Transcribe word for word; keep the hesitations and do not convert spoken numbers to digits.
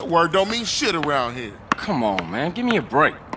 That word don't mean shit around here. Come on, man. Give me a break.